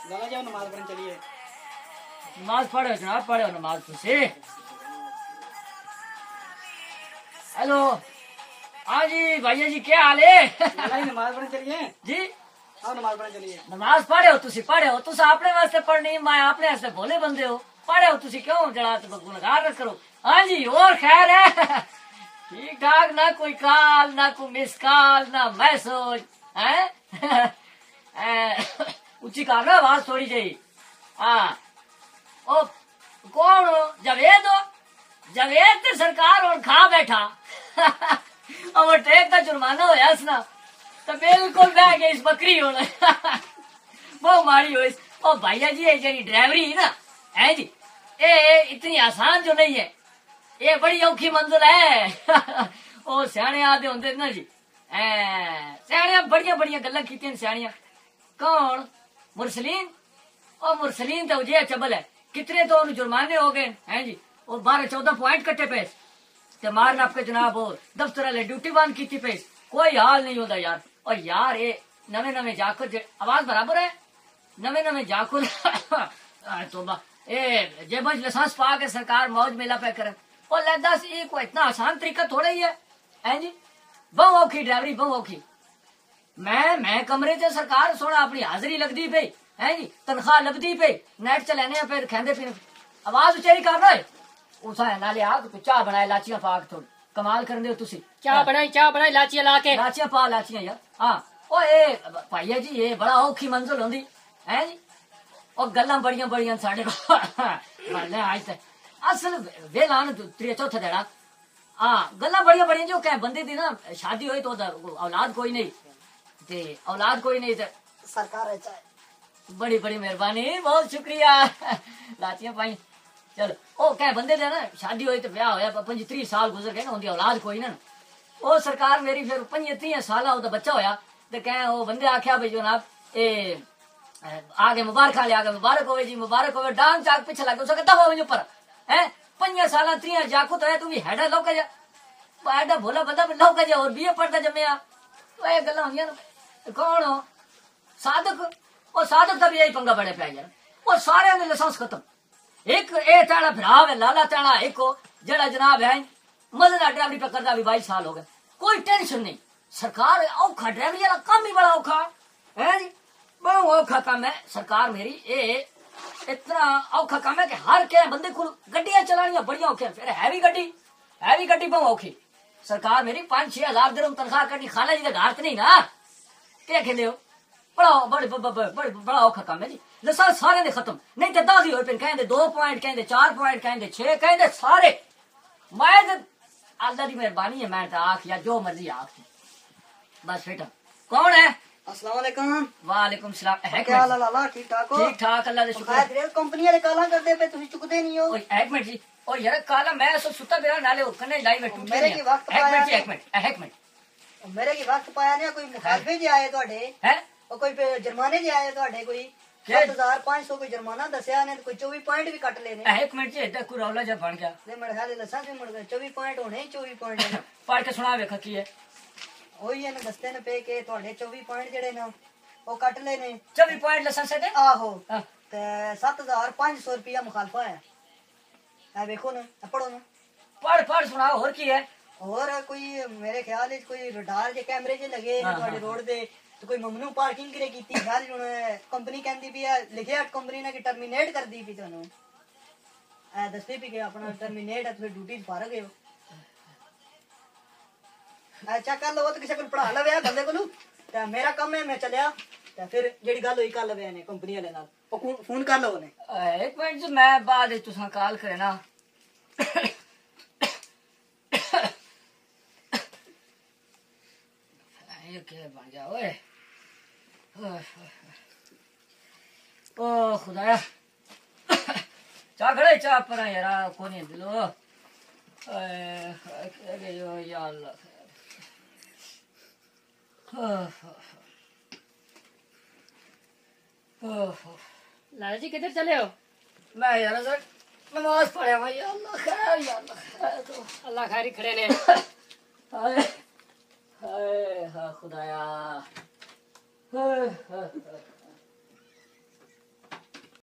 लाला जाओ नमाज पढ़ने चलिए। नमाज पढ़ो जनाब, पढ़ो नमाज तुसी। हेलो, हाँ जी भैया जी, क्या हाल है? लाला जी नमाज पढ़ने चलिए जी आओ नमाज पढ़ने चलिए। नमाज पढ़े हो तुसी? पढ़े हो तुस अपने वास्ते पढ़नी, मैं अपने वास्ते भोले बंदे हो। पढ़े हो तुसी, क्यों जरा गुनहगार न करो। हाँ जी, और खैर है? ठीक ठाक, ना कोई काल, ना कोई मिस कॉल, ना मैसेज है। ऊंची कर ना आवाज थोड़ी जी। हाँ, ओ कौन हो? जावेद हो? जावेद तो सरकार और खा बैठा। और ट्रेक का जुर्माना होया ना, तो बिल्कुल बह गई इस बकरी होने। वो मारी हो इस। ओ भैया जी, ये जी ड्राइवरी है ना, है जी, ये इतनी आसान जो नहीं है, ये बड़ी औखी मंजिल है। ओ सियाने आदे होंगे ना जी, सियाने बड़िया बड़िया गल्लां कीतियां सियानियां। कौन? मुरसलीन। ओ मुरसलीन तो जे चबल है, कितने तो जुर्माने हो गए हैं जी, वो 12-14 पॉइंट कट्टे पे ते मार नाप के जनाब, और दफ्तर वाले ड्यूटी बंद की पे, कोई हाल नहीं होता यार। और यार ये नवे नवे जाकुर आवाज बराबर है, नवे नवे जाकुर। तोबा, ए जेबज लाइसेंस पा के सरकार मौज मेला पे करे। और लदा ये कोई इतना आसान तरीका थोड़ा ही है जी। बहु औखी ड्राइवरी, बहु औखी। मैं कमरे च सरकार सोना अपनी हाजिरी लगती पे है जी, तनख्वाह लगती पे, नेट चलाने पे, खेंदे पीने। आवाज उचेरी कर रहे उसा है नाले आग तो चाह बनाए लाचियां पाक थोड़ी कमाल कर दे तुसी। चाह बनाई लाचियां ला के। लाचियां पा लाचियां यार। हाँ ओ ए भाईया जी, ये बड़ा औखी मंजिल होंदी है जी। और गल्लां बड़ियां बड़ियां साडे को आज तक असल वेला न त्रिया चौथा देड़ा। हाँ गल्लां बड़ियां बड़ियां जो कह बंदे दी ना शादी हुई तो औलाद कोई नहीं, ते औलाद कोई नहीं ते सरकार अच्छा है। बड़ी बड़ी मेहरबानी, बहुत शुक्रिया। लाचियां पाई चलो। ओ कह बंदे दे ना शादी हुई तो ब्याह होया 25-30 साल गुजर गए ना, उनकी औलाद कोई ना। ओ सरकार मेरी फिर 25-30 साल ओदा बच्चा होया ते कह ओ बंदे आख्या भाई जनाब ए आगे मुबारक ले, आगे मुबारक होवे जी, मुबारक होवे। डांग चाक पीछे लग उसके दफा हो पर है 5 साल 3 जाकू तो है तू भी हेडा लोक जा एडा भोला बंदा भी लोक जा और बीए पढ़ता जमया। तो ये गल्लां होंदियां ना। कौन हो? साधक। और साधक का भी यही पंगा बड़े पे यार। और सारे ने लाइसेंस खत्म। एक ए ताड़ा भरा है लाला ताड़ा एक जड़ा जनाब है मजे ड्राइवरी पे करदा भी 22 साल हो गए, कोई टेंशन नहीं। सरकार औखा ड्राइवरी वाला काम ही बड़ा औखा है जी, बहुत औखा काम है। सरकार मेरी ए इतना औखा काम है कि हर के बंदे को गड्डियां चलानिया बड़ी औखी है। फिर हैवी गड्डी बहुत औखी। सरकार मेरी 5-6 हजार दिरहम तनख्वाह करनी, खाला जी का घाट नहीं ना, क्या कहते हो? बड़ा औखा काम है जी। लाइसेंस सारे ने खत्म, नहीं तो 10 ही हो पे, कहेंगे 2 पॉइंट, कहेंगे 4 पॉइंट, कहेंगे 6, कहेंगे सारे। मैं अल्लाह की मेहरबानी है, मैं तो आख या जो मर्जी आख बस बेटा। कौन है? अस्सलाम वालेकुम। वालेकुम सलाम। क्या हाल है लाला, ठीक ठाक हो? ठीक ठाक अल्लाह का शुक्र है। ग्रेल कंपनी वाले काला करते पे तुम चुकते नहीं हो। एक मिनट जी। ओ यार काला मैं सो सुता बेरा नाले कने लाइव में मेरे की वक्त पाया एक मिनट मेरे की वक्त पाया ने कोई मुखालफे जे आए ਤੁਹਾਡੇ है और कोई जुर्माने जे आए ਤੁਹਾਡੇ कोई 7500 कोई जुर्माना दसिया ने, कोई 24 पॉइंट भी कट लेने। एक मिनट जी एदा कोई रौला जा बन गया ले मेरे ख्याल लाइसेंस भी मुड़ गए 24 पॉइंट होने 24 पॉइंट पढ़ के सुना वेख की है। ਉਹੀ ਇਹਨੇ ਦੱਸਦੇ ਨੇ ਪਏ ਕਿ ਤੁਹਾਡੇ 24 ਪੁਆਇੰਟ ਜਿਹੜੇ ਨੇ ਉਹ ਕੱਟ ਲਏ ਨੇ। 24 पॉइंट लाइसेंस है ਆਹੋ ਤੇ 7500 ਰੁਪਇਆ ਮੁਖਾਲਫਾ ਹੈ। ਇਹ ਵੇਖੋ ਨਾ, ਪੜੋ ਨਾ, पढ़ सुनाओ और की है। और कोई मेरे ख्याल ਵਿੱਚ ਕੋਈ ਰਡਾਰ ਜੇ ਕੈਮਰੇ ਜੇ ਲੱਗੇ ਨੇ ਤੁਹਾਡੇ ਰੋਡ ਦੇ, ਤੇ ਕੋਈ ਮਮਨੂ ਪਾਰਕਿੰਗ ਕਰੇ ਕੀਤੀ ਗੱਲ। ਹੁਣ ਕੰਪਨੀ ਕਹਿੰਦੀ ਵੀ ਆ ਲਿਖਿਆ ਕੰਪਨੀ ਨੇ ਕਿ ਟਰਮੀਨੇਟ ਕਰਦੀ ਵੀ ਤੁਹਾਨੂੰ, ਇਹ ਦੱਸਦੇ ਵੀ ਕਿ ਆਪਣਾ ਟਰਮੀਨੇਟ ਹੈ, ਤੁਸੀਂ ਡਿਊਟੀ ਤੋਂ ਫਾਰਗ ਹੋ। अच्छा कर लो तो किसी को पढ़ा लवे बंदे को ते मेरा काम है, मैं चलिया ते फिर जेडी गल होई कर लवे ने कंपनी वाले नाल फोन कर लो ने। एक मिनट जी मैं बाद तुसा कॉल करे ना। ये के बन जा ओए ओ खुदाया चा खड़े चा पर यार कोनी दिलो ए यो या अल्लाह। लाला जी किधर चले हो? मैं यार सर नमाज पढ़े भाई, अल्लाह खैर या अल्लाह खैर तो अल्लाह खैरी खड़े ने। हाय हाय हा खुदाया।